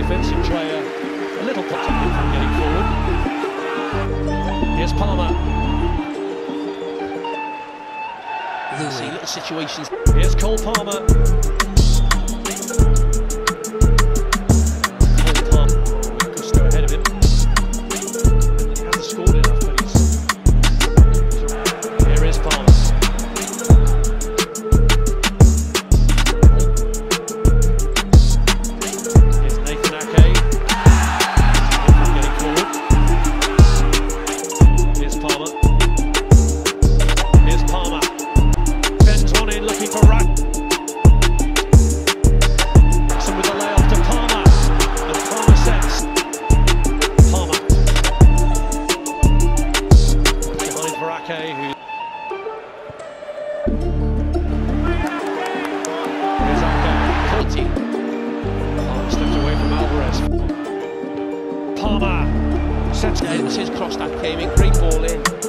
defensive player, a little protected from getting forward. Here's Palmer. See little situations. Here's Cole Palmer. Stepped away from Alvarez. Palmer sets it. His cross that came in, great ball in.